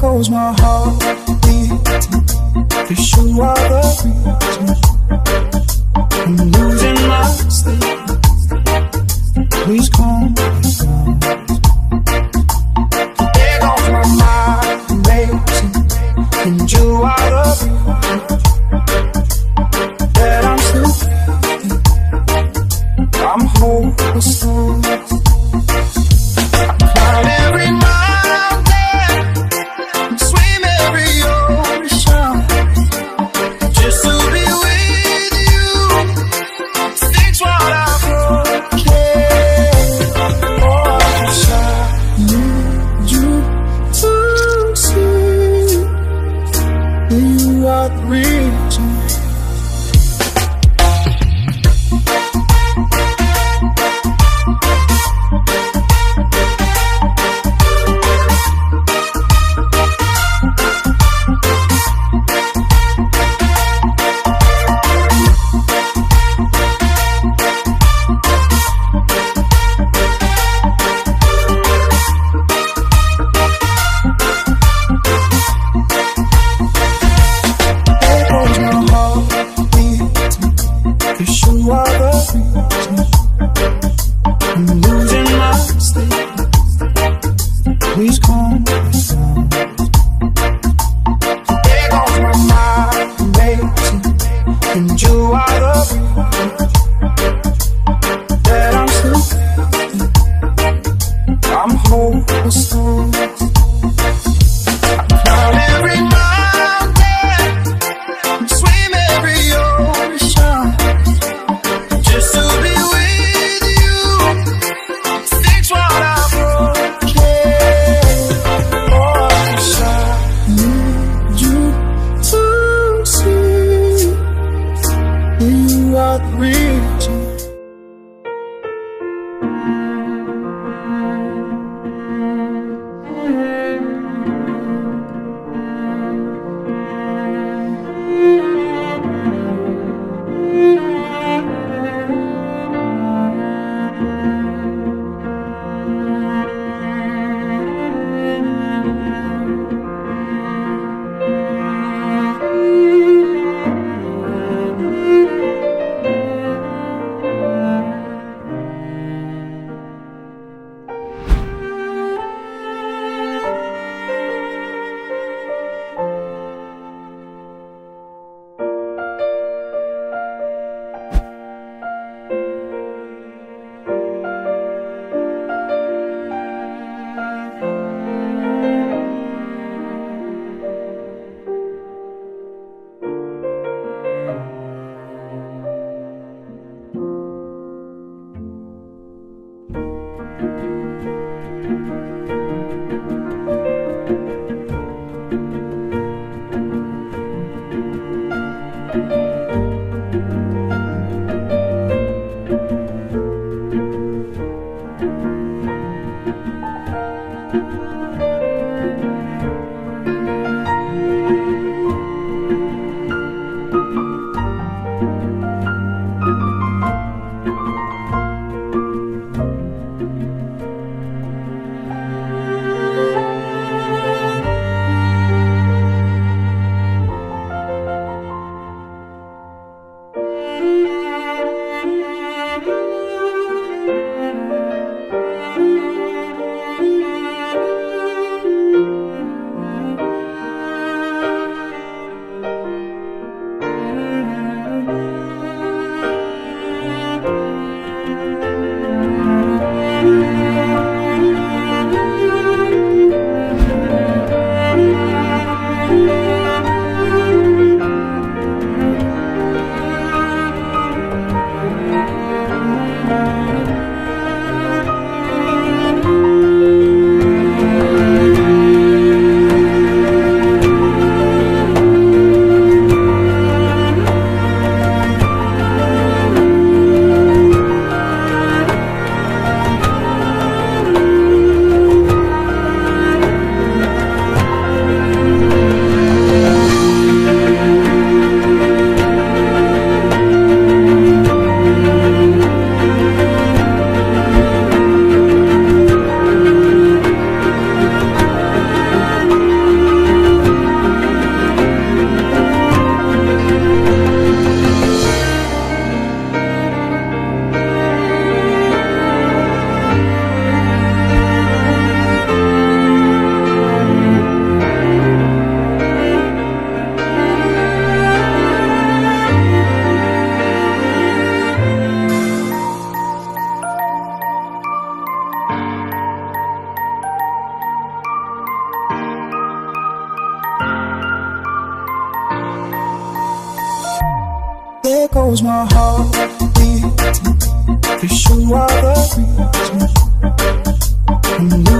goes my heart beating, 'cause you are the reason I'm losing my sleep. Please calm me down. There goes my mind racing, and you are the reason that I'm still breathing. I'm hopeless. Climb every mountain, swim every ocean, just to be with you. Fix what I've broken. Oh, I just need you to see you are the reason. You are the reason I'm losing my sleep. Please calm me down. There goes my mind racing, and you are the reason that I'm still breathing. I'm hopeless. I climb every mountain, swim every ocean, just to be with you. Fix what I've broken. Oh, I just need you to see you are the reason. goes my heart beating. Cause you are the reason I'm losing